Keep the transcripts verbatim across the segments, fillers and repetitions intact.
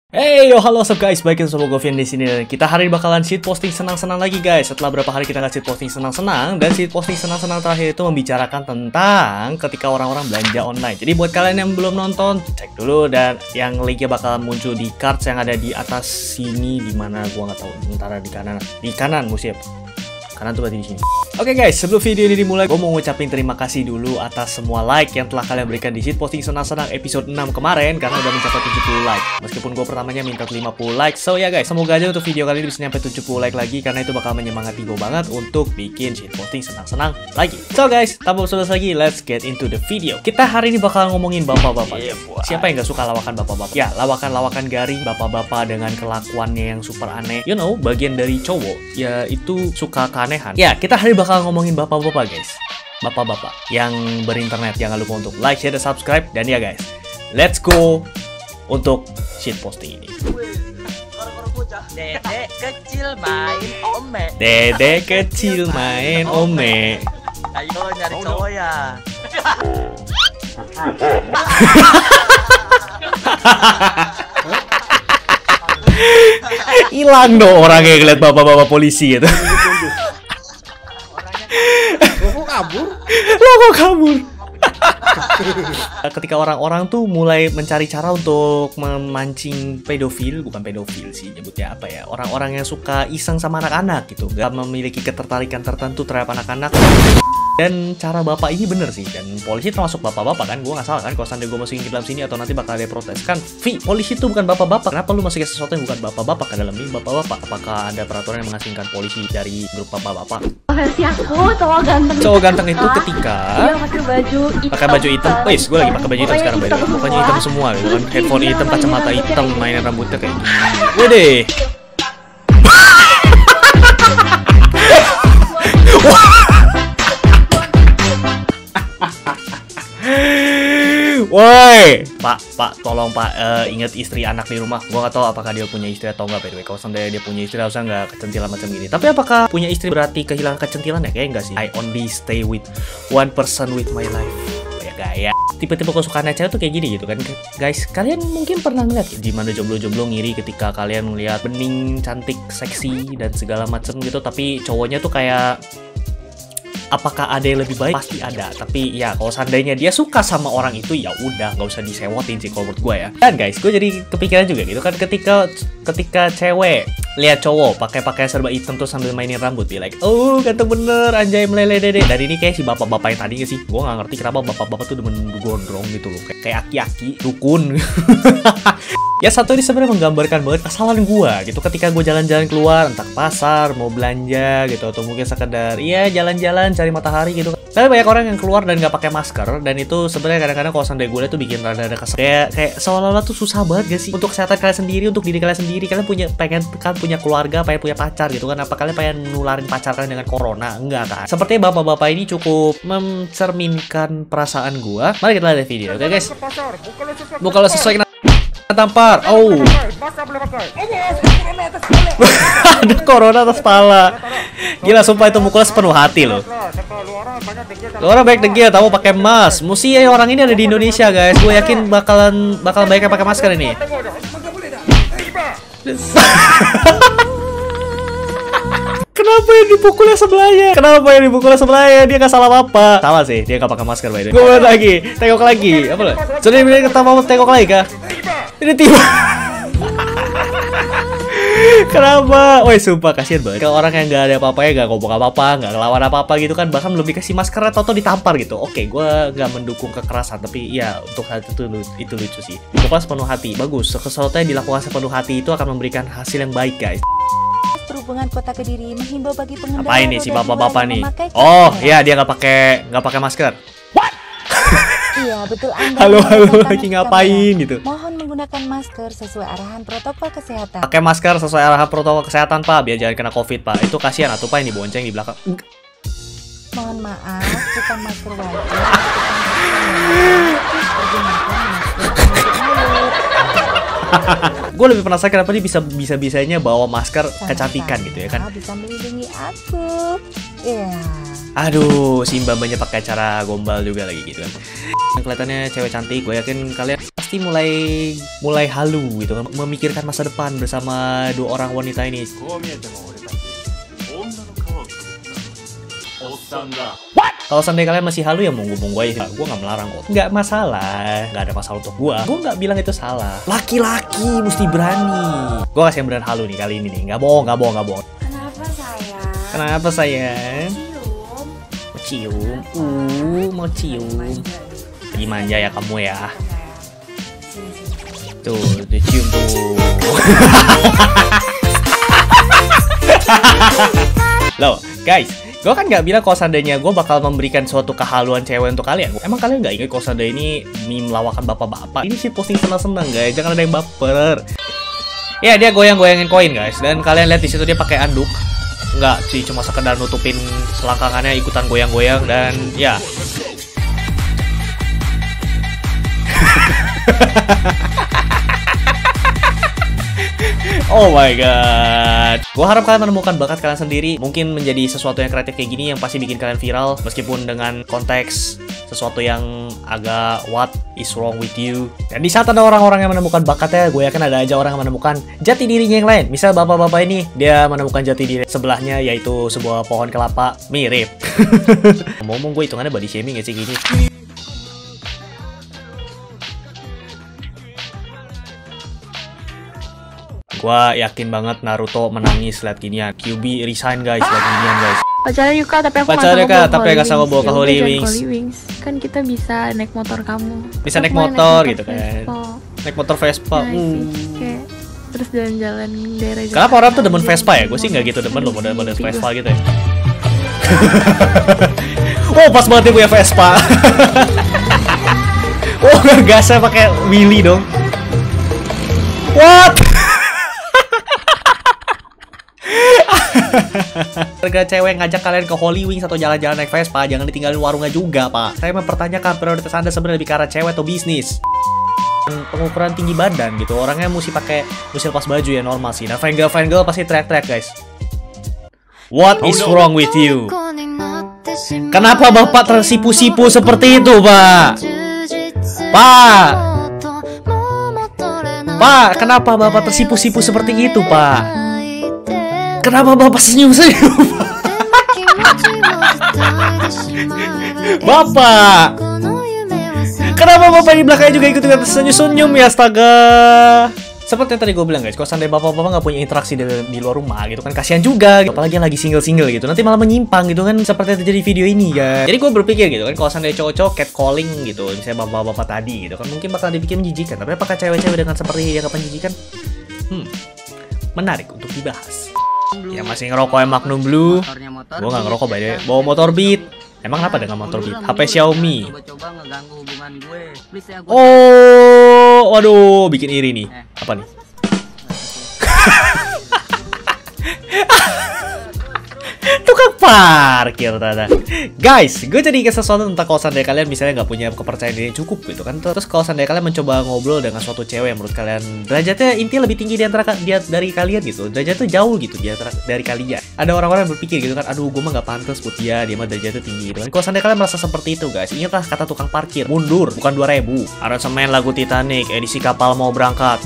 Hey yo, halo what's up guys, balik lagi sama Govian di sini dan kita hari ini bakalan shit posting senang-senang lagi guys. Setelah berapa hari kita nggak shit posting senang-senang, dan shit posting senang-senang terakhir itu membicarakan tentang ketika orang-orang belanja online. Jadi buat kalian yang belum nonton, cek dulu, dan yang linknya bakalan muncul di cards yang ada di atas sini, di mana gua nggak tahu, antara di kanan, di kanan musim. Karena tuh berarti di sini. Oke okay guys, sebelum video ini dimulai, gue mau ngucapin terima kasih dulu atas semua like yang telah kalian berikan di shit posting senang-senang episode enam kemarin, karena udah mencapai tujuh puluh like. Meskipun gue pertamanya minta lima puluh like. So ya yeah guys, semoga aja untuk video kali ini bisa nyampe tujuh puluh like lagi, karena itu bakal menyemangati gue banget untuk bikin shit posting senang-senang lagi. So guys, tanpa berselas lagi, let's get into the video. Kita hari ini bakal ngomongin bapak-bapak. Yeah, siapa yang gak suka lawakan bapak-bapak? Ya, lawakan-lawakan garing bapak-bapak dengan kelakuannya yang super aneh. You know, bagian dari cowok, ya itu suka keanehan. Ya, kita hari ini bakal ngomongin bapak-bapak guys. Bapak-bapak yang berinternet, jangan lupa untuk like, share, dan subscribe. Dan ya guys, let's go untuk shit posting ini. Dedek kecil main ome. Dedek kecil main ome. Ayo nyari cowok ya. Hilang dong orangnya ngeliat bapak-bapak polisi gitu. Lo kok kabur? Lo kok kabur? Ketika orang-orang tuh mulai mencari cara untuk memancing pedofil, bukan pedofil sih nyebutnya apa ya, orang-orang yang suka iseng sama anak-anak gitu, gak memiliki ketertarikan tertentu terhadap anak-anak. Dan cara bapak ini bener sih, dan polisi termasuk bapak-bapak kan, gue gak salah kan kalau seandainya gue masukin ke dalam sini atau nanti bakal ada protes kan. Vi, polisi itu bukan bapak-bapak, kenapa lu masukin sesuatu yang bukan bapak-bapak ke dalam ini bapak-bapak? Apakah ada peraturan yang mengasingkan polisi dari grup bapak-bapak? Versi aku cowok ganteng. Cowok ganteng itu ketika dia pakai baju hitam. pakai baju hitam. Wih, gue lagi pakai baju hitam sekarang, by the way. Pokoknya hitam semua gitu kan, headphone hitam, kacamata hitam, mainan rambutnya kayak gini. Wede. Woi, Pak, Pak, tolong Pak, uh, ingat istri anak di rumah. Gua nggak tahu apakah dia punya istri atau nggak, by the way. Kalau seandainya dia punya istri, harusnya nggak kecentilan macam gini. Tapi apakah punya istri berarti kehilangan kecentilan ya? Kayaknya nggak sih. I only stay with one person with my life. Kayak gaya. Tipe-tipe kesukaannya cewek tuh kayak gini gitu kan, guys. Kalian mungkin pernah ngeliat di mana jomblo-jomblo ngiri ketika kalian melihat bening, cantik, seksi dan segala macam gitu. Tapi cowoknya tuh kayak, apakah ada yang lebih baik? Pasti ada. Tapi ya kalau seandainya dia suka sama orang itu, ya udah nggak usah disewotin sih kalau menurut gue ya. Dan guys, gue jadi kepikiran juga gitu kan, ketika ketika cewek lihat cowok pakai pakai serba hitam tuh sambil mainin rambut, be like, oh ganteng bener, anjay meleleh dede. Dan ini kayak si bapak-bapak yang tadi gak sih? Gue nggak ngerti kenapa bapak-bapak tuh demen gondrong gitu loh, kayak kayak aki-aki dukun. Ya satu ini sebenarnya menggambarkan banget kesalahan gue gitu ketika gue jalan-jalan keluar, entah ke pasar, mau belanja gitu, atau mungkin sekedar iya jalan-jalan cari matahari gitu. Tapi banyak orang yang keluar dan nggak pakai masker, dan itu sebenarnya kadang-kadang kalau seandainya gue liat tuh bikin rada-rada kesel. Kayak kayak seolah-olah tuh susah banget gak sih untuk kesehatan kalian sendiri, untuk diri kalian sendiri. Kalian punya pengen kan punya keluarga, pengen punya pacar gitu kan. Apa kalian pengen nularin pacar kalian dengan corona? Enggak kan? Sepertinya bapak-bapak ini cukup mencerminkan perasaan gue. Mari kita lihat video, oke okay, guys? Bukan sesuai tampar. Oh. Ada corona atas pala. Gila, sumpah itu mukulnya sepenuh hati loh. Orang baik degil, tahu pakai mask. Musi ya orang ini ada di Indonesia guys. Gue yakin bakalan bakal baiknya pakai masker ini. Kenapa yang dipukulnya sebelahnya? Kenapa yang dipukulnya sebelahnya? Dia nggak salah apa? Salah sih, dia nggak pakai masker by the way. Gue lagi, tengok lagi. Apa lah? Sudah bilang kita mau tengok lagi kah? Ini tiba. Kenapa? Woi sumpah kasihan banget. Kalau orang yang nggak ada apa-apanya, nggak ngomong apa-apa, nggak ngelawan apa-apa gitu kan, bahkan belum dikasih masker atau ditampar gitu. Oke, gue nggak mendukung kekerasan, tapi ya untuk hal itu itu lucu sih. Pokoknya sepenuh hati, bagus. Sesuatu yang dilakukan sepenuh hati itu akan memberikan hasil yang baik guys. Perhubungan Kota Kediri menghimbau bagi pengendara. Apa ini si bapak-bapak nih? Oh ya, dia nggak pakai nggak pakai masker. What? Iya betul Anda. Halo halo, lagi ngapain gitu? Mohon menggunakan masker sesuai arahan protokol kesehatan. Pakai masker sesuai arahan protokol kesehatan Pak, biar jangan kena COVID Pak. Itu kasihan atuh Pak yang dibonceng di belakang. Mohon maaf, bukan masker wajib. Gue lebih penasaran kenapa dia bisa bisa bisanya bawa masker kecantikan gitu ya kan? Bisa melindungi aku. Iya. Aduh, si mbak-mbaknya pakai cara gombal juga lagi gitu kan. Kelihatannya cewek cantik, gue yakin kalian pasti mulai mulai halu gitu kan, memikirkan masa depan bersama dua orang wanita ini. What? Kalau seandainya kalian masih halu ya monggo-monggo aja. Gue nggak melarang kok. Nggak masalah. Nggak ada masalah untuk gue. Gue nggak bilang itu salah. Laki-laki mesti berani. Gue kasih yang beneran halu nih kali ini nih. Nggak bohong, nggak bohong, nggak bohong. Kenapa sayang? Kenapa sayang? Cium. Mau cium. Uh, mau cium. Lagi manja ya kamu ya. Tuh, dicium tuh. Loh, guys. Gue kan nggak bilang kalau seandainya gue bakal memberikan suatu kehaluan cewek untuk kalian. Emang kalian nggak ingat kalau seandainya ini meme lawakan bapak-bapak? Ini sih posting senang-senang guys, jangan ada yang baper. Ya dia goyang-goyangin koin guys, dan kalian lihat di situ dia pakai anduk. Nggak sih, cuma sekedar nutupin selangkangannya ikutan goyang-goyang dan ya. Oh my god. Gue harap kalian menemukan bakat kalian sendiri. Mungkin menjadi sesuatu yang kreatif kayak gini yang pasti bikin kalian viral. Meskipun dengan konteks sesuatu yang agak what is wrong with you. Dan di saat ada orang-orang yang menemukan bakatnya, gue yakin ada aja orang yang menemukan jati dirinya yang lain. Misal bapak-bapak ini, dia menemukan jati diri sebelahnya yaitu sebuah pohon kelapa. Mirip. Ngomong gue hitungannya body shaming gak sih gini? Gua yakin banget Naruto menangis liat ginian. Q B resign guys, liat ginian guys. Pacaran Yuka, tapi aku Pacaran Yuka, tapi gak sanggup bawa ke Holy Wings. Kan kita bisa naik motor kamu. Bisa naik Aku motor, naik gitu kan. Vespa. Naik motor Vespa. Nah, uh. kayak terus jalan-jalan daerah. Kenapa orang tuh demen Vespa ya? Gue sih nggak gitu demen loh model-model Vespa gitu ya. Oh pas banget dia punya Vespa. Oh gasnya pakai wheelie dong. What? Harga cewek ngajak kalian ke Holy Wings atau jalan-jalan naik Vespa, jangan ditinggalin warungnya juga, Pak. Saya mempertanyakan prioritas Anda sebenarnya lebih ke arah cewek atau bisnis. Pengukuran tinggi badan gitu, orangnya mesti pakai mesti lepas baju ya normal sih. Nah, fangirl fangirl pasti teriak-teriak, guys. What is wrong with you? Kenapa Bapak tersipu-sipu seperti itu, Pak? Pak! Pak, kenapa Bapak tersipu-sipu seperti itu, Pak? Kenapa Bapak senyum-senyum? Bapak! Kenapa Bapak di belakangnya juga ikut-ikut senyum-senyum ya, astaga? Seperti yang tadi gue bilang guys, kalau seandainya bapak-bapak nggak punya interaksi di, di luar rumah gitu kan, kasihan juga gitu. Apalagi yang lagi single-single gitu, nanti malah menyimpang gitu kan, seperti yang terjadi video ini guys. Jadi gue berpikir gitu kan, kalau seandainya cowok-cowok catcalling gitu, misalnya bapak-bapak tadi gitu kan, mungkin bakal dibikin menjijikan. Tapi apakah cewek-cewek dengan seperti yang akan menjijikan? Hmm, menarik untuk dibahas. Ya masih ngerokok yang Magnum Blue. Gue nggak ngerokok by the way. Bawa motor Beat. Emang apa dengan motor Beat? H P Xiaomi. Coba-coba ngeganggu hubungan gue. Please ya gue. Oh, waduh, bikin iri nih. Apa nih? Tukang parkir tanda. Guys, gue jadi ingat sesuatu tentang kalau seandainya kalian misalnya nggak punya kepercayaan diri yang cukup gitu kan. Terus kalau seandainya kalian mencoba ngobrol dengan suatu cewek yang menurut kalian derajatnya intinya lebih tinggi di antara dia dari kalian gitu. Derajatnya jauh gitu di antara dari kalian. Ada orang-orang yang berpikir gitu kan, aduh gue mah nggak pantas buat dia, dia mah derajatnya tinggi gitu kan. Kalau seandainya kalian merasa seperti itu guys, ingatlah kata tukang parkir, mundur bukan dua ribu. Aransemen lagu Titanic, edisi kapal mau berangkat.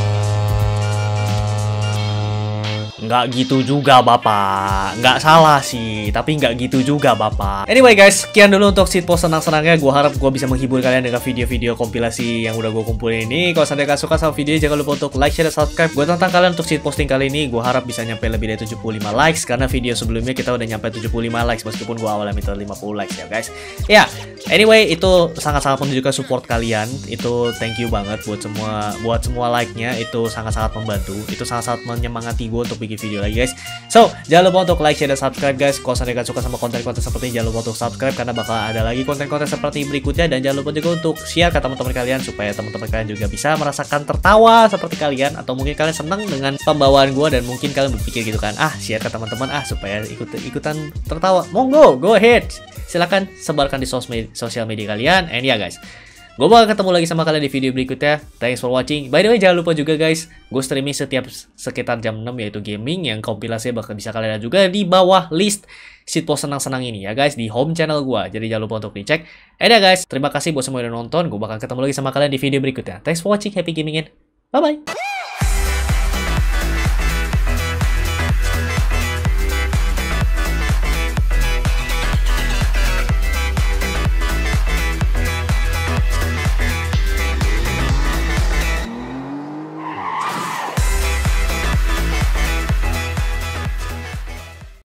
Nggak gitu juga Bapak, nggak salah sih, tapi nggak gitu juga Bapak. Anyway guys, sekian dulu untuk shitpost senang-senangnya. Gue harap gue bisa menghibur kalian dengan video-video kompilasi yang udah gue kumpulin ini. Kalau seandainya kalian suka sama video, jangan lupa untuk like, share, dan subscribe. Gue tantang kalian untuk shitposting kali ini. Gue harap bisa nyampe lebih dari tujuh puluh lima likes, karena video sebelumnya kita udah nyampe tujuh puluh lima likes, meskipun gue awalnya minta lima puluh likes ya guys. Ya, anyway itu sangat-sangat menunjukkan support kalian. Itu thank you banget buat semua buat semua like-nya. Itu sangat-sangat membantu. Itu sangat-sangat menyemangati gue untuk bikin video lagi guys. So, jangan lupa untuk like, share, dan subscribe guys. Kalau seandainya kalian suka sama konten-konten seperti ini, jangan lupa untuk subscribe karena bakal ada lagi konten-konten seperti berikutnya. Dan jangan lupa juga untuk share ke teman-teman kalian supaya teman-teman kalian juga bisa merasakan tertawa seperti kalian, atau mungkin kalian senang dengan pembawaan gue dan mungkin kalian berpikir gitu kan, ah share ke teman-teman ah supaya ikut-ikutan tertawa. Monggo, go ahead. Silahkan sebarkan di sosial media kalian. And ya guys, Gue bakal ketemu lagi sama kalian di video berikutnya. Thanks for watching. By the way, jangan lupa juga guys, gue streaming setiap sekitar jam enam yaitu gaming, yang kompilasinya bakal bisa kalian lihat juga di bawah list shitpost senang-senang ini ya guys, di home channel gue. Jadi jangan lupa untuk dicek. Eh ya guys, terima kasih buat semua yang udah nonton. Gue bakal ketemu lagi sama kalian di video berikutnya. Thanks for watching, happy gaming and bye-bye.